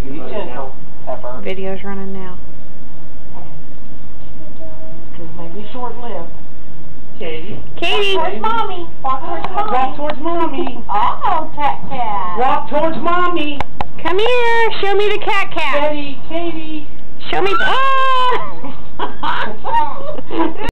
Be gentle, Pepper. Video's running now. This may be short-lived. Katie. Katie! Walk towards Mommy. Walk towards Mommy. Walk towards Mommy. Oh, cat. Walk towards Mommy. Come here! Show me the cat. Katie. Show me. Oh!